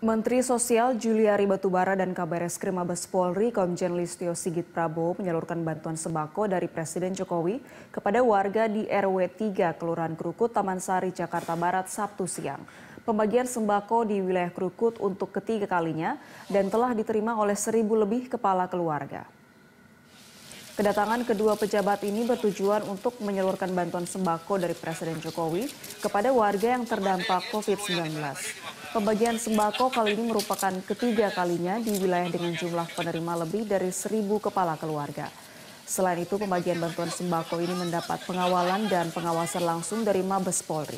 Menteri Sosial Juliari Batubara dan Kabar Eskrim Mabes Polri Komjen Listio Sigit Prabowo menyalurkan bantuan sembako dari Presiden Jokowi kepada warga di RW 3 Kelurahan Krukut, Taman Sari, Jakarta Barat, Sabtu siang. Pembagian sembako di wilayah Krukut untuk ketiga kalinya dan telah diterima oleh 1.000 lebih kepala keluarga. Kedatangan kedua pejabat ini bertujuan untuk menyalurkan bantuan sembako dari Presiden Jokowi kepada warga yang terdampak COVID-19. Pembagian sembako kali ini merupakan ketiga kalinya di wilayah dengan jumlah penerima lebih dari 1.000 kepala keluarga. Selain itu, pembagian bantuan sembako ini mendapat pengawalan dan pengawasan langsung dari Mabes Polri.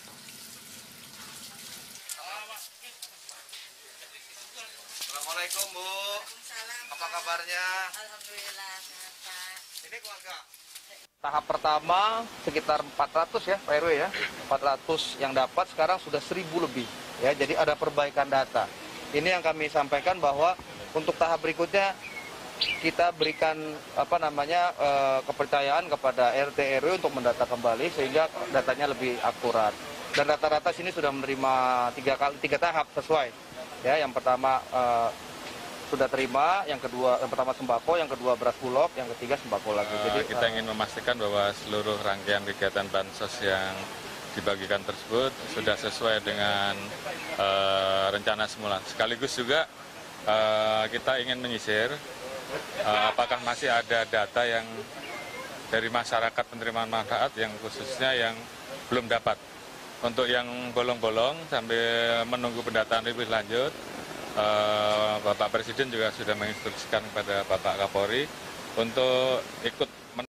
Assalamualaikum Bu, apa kabarnya? Alhamdulillah sehat Pak. Ini keluarga. Tahap pertama sekitar 400 ya Pak RW ya, 400 yang dapat sekarang sudah 1.000 lebih ya, jadi ada perbaikan data. Ini yang kami sampaikan bahwa untuk tahap berikutnya kita berikan kepercayaan kepada RT RW untuk mendata kembali sehingga datanya lebih akurat. Dan rata-rata sini sudah menerima tiga tahap sesuai. Ya, yang pertama sudah terima, yang pertama sembako, yang kedua beras bulog, yang ketiga sembako lagi. Jadi kita ingin memastikan bahwa seluruh rangkaian kegiatan bansos yang dibagikan tersebut sudah sesuai dengan rencana semula. Sekaligus juga kita ingin menyisir apakah masih ada data yang dari masyarakat penerimaan manfaat yang khususnya yang belum dapat. Untuk yang bolong-bolong sambil menunggu pendataan lebih lanjut, Bapak Presiden juga sudah menginstruksikan kepada Bapak Kapolri untuk ikut